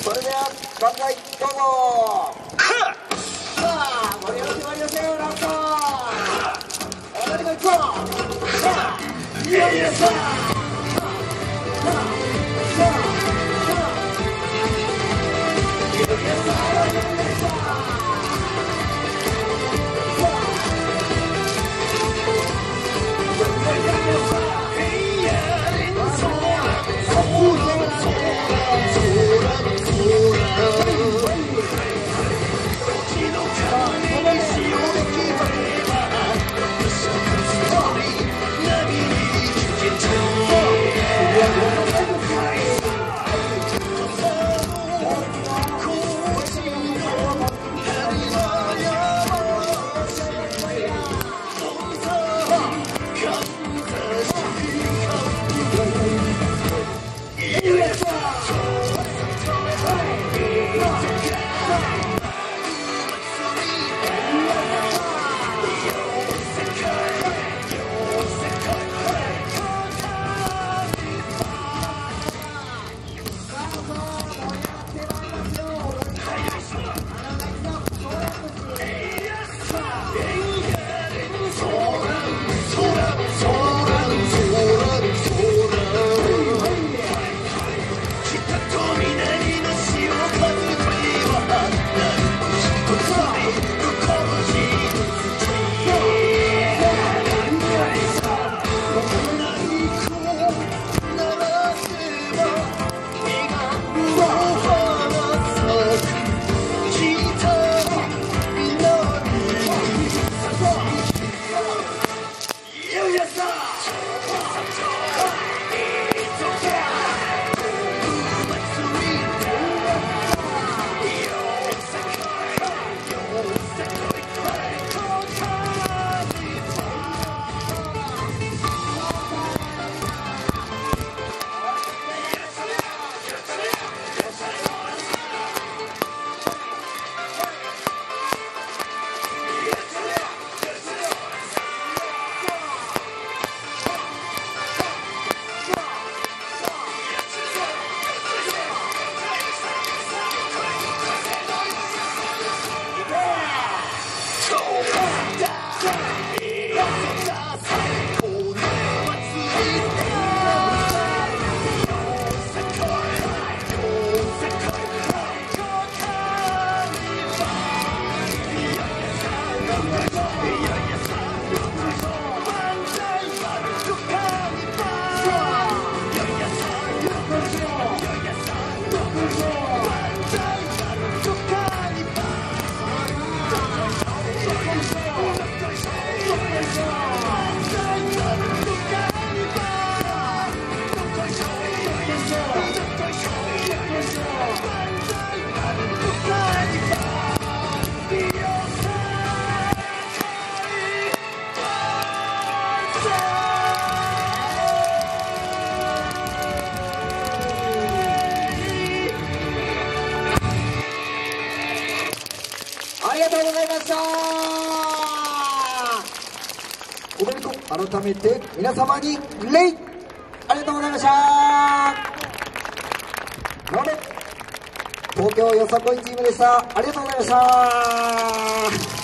それでは万歳どうぞ。さあ盛り上がってまいりましたよ。ラスト踊りもいこう。さあいよいよさあおめでとう。改めて皆様に礼。ありがとうございました。なので東京よさこいチームでした。ありがとうございました。